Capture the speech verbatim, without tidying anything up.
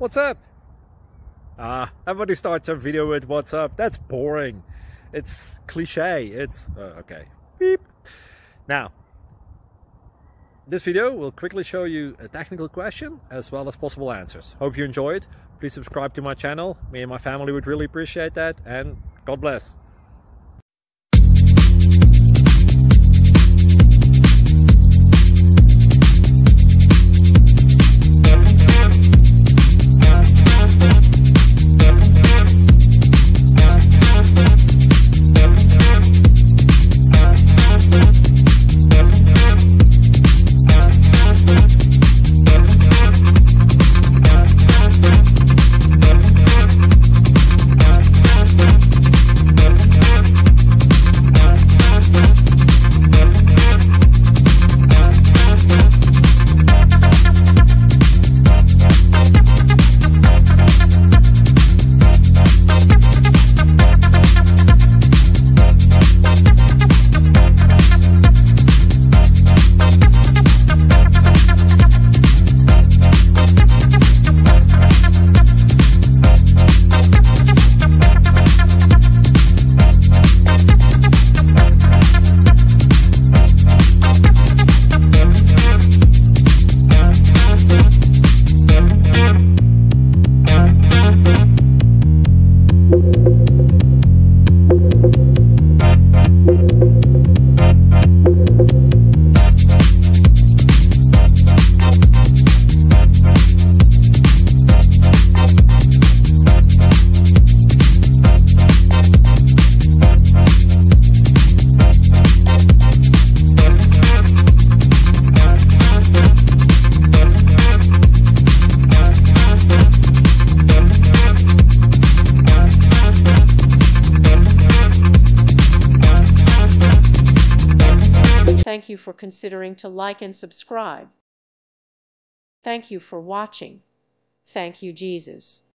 What's up? Ah, everybody starts a video with what's up. That's boring. It's cliche. It's uh, okay. Beep. Now, this video will quickly show you a technical question as well as possible answers. Hope you enjoyed. Please subscribe to my channel. Me and my family would really appreciate that, and God bless. Thank you for considering to like and subscribe. Thank you for watching. Thank you, Jesus.